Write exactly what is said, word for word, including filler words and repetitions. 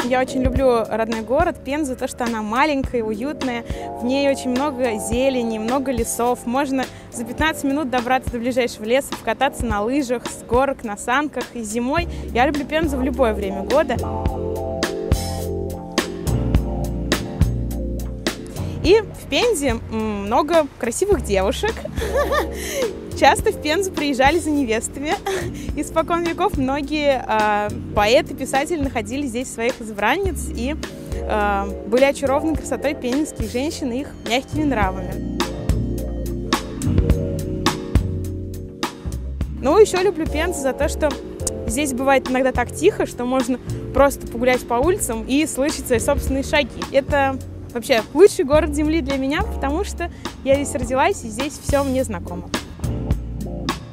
Я очень люблю родной город Пензу, то, что она маленькая, уютная, в ней очень много зелени, много лесов. Можно за пятнадцать минут добраться до ближайшего леса, покататься на лыжах, с горок, на санках. И зимой я люблю Пензу в любое время года. И в Пензе много красивых девушек. Часто в Пензу приезжали за невестами. Испокон веков многие э, поэты, писатели находили здесь своих избранниц и э, были очарованы красотой пензенских женщин и их мягкими нравами. Ну, еще люблю Пензу за то, что здесь бывает иногда так тихо, что можно просто погулять по улицам и слышать свои собственные шаги. Это вообще лучший город Земли для меня, потому что я здесь родилась и здесь все мне знакомо.